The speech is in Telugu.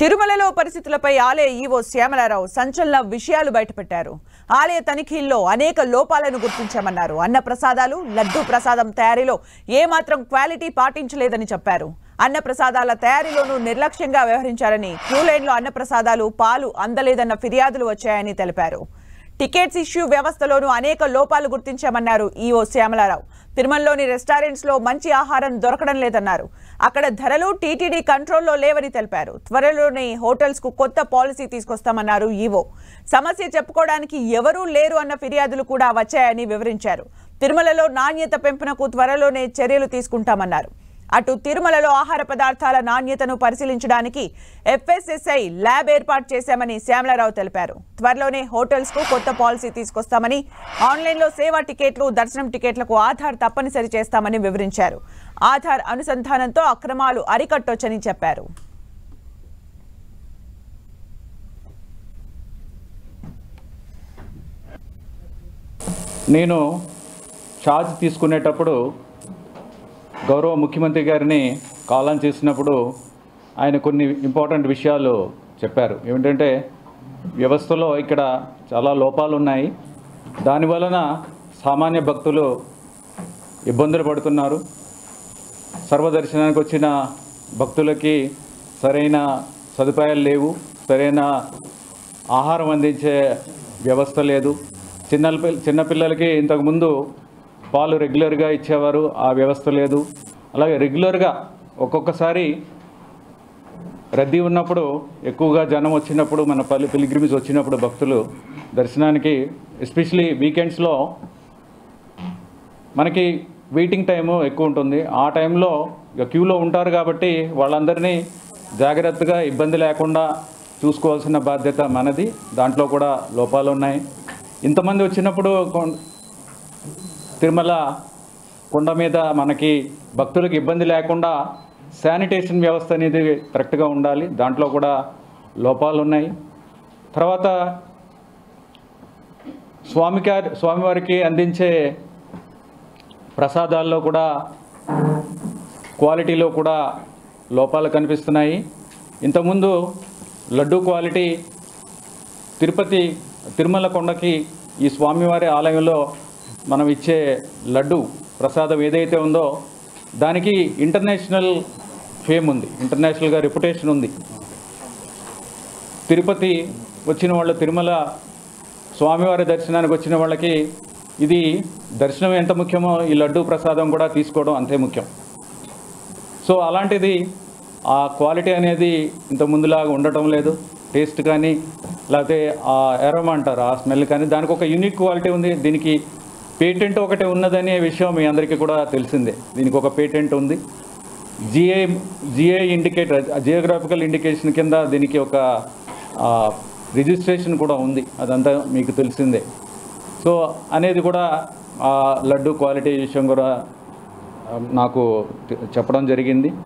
తిరుమలలో పరిస్థితులపై ఆలయ ఈవో శ్యామలారావు సంచలన విషయాలు బయటపెట్టారు. ఆలయ తనిఖీల్లో అనేక లోపాలను గుర్తించామన్నారు. అన్న ప్రసాదాలు, లడ్డూ ప్రసాదం తయారీలో ఏమాత్రం క్వాలిటీ పాటించలేదని చెప్పారు. అన్న ప్రసాదాల తయారీలోనూ నిర్లక్ష్యంగా వ్యవహరించారని, క్యూ లైన్లో అన్న ప్రసాదాలు, పాలు అందలేదన్న ఫిర్యాదులు వచ్చాయని తెలిపారు. టికెట్స్ ఇష్యూ వ్యవస్థలోనూ అనేక లోపాలు గుర్తించామన్నారు ఈవో శ్యామలారావు. తిరుమలలోని రెస్టారెంట్స్ లో మంచి ఆహారం దొరకడం లేదన్నారు. అక్కడ ధరలు టీటీడీ కంట్రోల్లో లేవని తెలిపారు. త్వరలోనే హోటల్స్ కు కొత్త పాలసీ తీసుకొస్తామన్నారు ఈవో. సమస్య చెప్పుకోవడానికి ఎవరూ లేరు అన్న ఫిర్యాదులు కూడా వచ్చాయని వివరించారు. తిరుమలలో నాణ్యత పెంపునకు త్వరలోనే చర్యలు తీసుకుంటామన్నారు. అటు తిరుమలలో ఆహార పదార్థాల నాణ్యతను పరిశీలించడానికి FSSI ల్యాబ్ ఏర్పాటు చేశామని శ్యామలారావు తెలిపారు. త్వరలోనే హోటల్స్ కు కొత్త పాలసీ తీసుకొస్తామని, ఆన్లైన్లో సేవా టికెట్లు, దర్శనం టికెట్లకు ఆధార్ తప్పనిసరి చేస్తామని వివరించారు. ఆధార్ అనుసంధానంతో అక్రమాలు అరికట్టొచ్చని చెప్పారు. నేను ఛార్జ్ తీసుకునేటప్పుడు గౌరవ ముఖ్యమంత్రి గారిని కాల్ ఆన్ చేసినప్పుడు ఆయన కొన్ని ఇంపార్టెంట్ విషయాలు చెప్పారు. ఏమిటంటే, వ్యవస్థలో ఇక్కడ చాలా లోపాలు ఉన్నాయి, దానివలన సామాన్య భక్తులు ఇబ్బందులు పడుతున్నారు. సర్వదర్శనానికి వచ్చిన భక్తులకి సరైన సదుపాయాలు లేవు, సరైన ఆహారం అందించే వ్యవస్థ లేదు. చిన్నపిల్లలకి ఇంతకుముందు పాలు రెగ్యులర్గా ఇచ్చేవారు, ఆ వ్యవస్థ లేదు. అలాగే రెగ్యులర్గా ఒక్కొక్కసారి రద్దీ ఉన్నప్పుడు, ఎక్కువగా జనం వచ్చినప్పుడు, మన పిల్గ్రిమ్స్ వచ్చినప్పుడు భక్తులు దర్శనానికి, ఎస్పెషలీ వీకెండ్స్లో మనకి వెయిటింగ్ టైము ఎక్కువ ఉంటుంది. ఆ టైంలో ఇక క్యూలో ఉంటారు కాబట్టి వాళ్ళందరినీ జాగ్రత్తగా ఇబ్బంది లేకుండా చూసుకోవాల్సిన బాధ్యత మనది. దాంట్లో కూడా లోపాలు ఉన్నాయి. ఇంతమంది వచ్చినప్పుడు తిరుమల కొండ మీద మనకి భక్తులకు ఇబ్బంది లేకుండా శానిటేషన్ వ్యవస్థ అనేది కరెక్ట్గా ఉండాలి. దాంట్లో కూడా లోపాలు ఉన్నాయి. తర్వాత స్వామివారికి అందించే ప్రసాదాల్లో కూడా క్వాలిటీలో కూడా లోపాలు కనిపిస్తున్నాయి. ఇంతకుముందు లడ్డూ క్వాలిటీ తిరుమల కొండకి ఈ స్వామివారి ఆలయంలో మనం ఇచ్చే లడ్డు ప్రసాదం ఏదైతే ఉందో దానికి ఇంటర్నేషనల్ ఫేమ్ ఉంది, ఇంటర్నేషనల్గా రెప్యుటేషన్ ఉంది. తిరుపతి వచ్చిన వాళ్ళు, తిరుమల స్వామివారి దర్శనానికి వచ్చిన వాళ్ళకి ఇది దర్శనం ఎంత ముఖ్యమో ఈ లడ్డు ప్రసాదం కూడా తీసుకోవడం అంతే ముఖ్యం. సో అలాంటిది ఆ క్వాలిటీ అనేది ఇంత ముందులాగా ఉండటం లేదు. టేస్ట్ కానీ, లేకపోతే ఆ ఎరోమా అంటారు, ఆ స్మెల్ కానీ, దానికి ఒక యూనిక్ క్వాలిటీ ఉంది. దీనికి పేటెంట్ ఒకటే ఉన్నదనే విషయం మీ అందరికీ కూడా తెలిసిందే. దీనికి ఒక పేటెంట్ ఉంది. జిఐ ఇండికేటర్, జియోగ్రాఫికల్ ఇండికేషన్ కింద దీనికి ఒక రిజిస్ట్రేషన్ కూడా ఉంది. అదంతా మీకు తెలిసిందే. సో అనేది కూడా లడ్డు క్వాలిటీ విషయం కూడా నాకు చెప్పడం జరిగింది.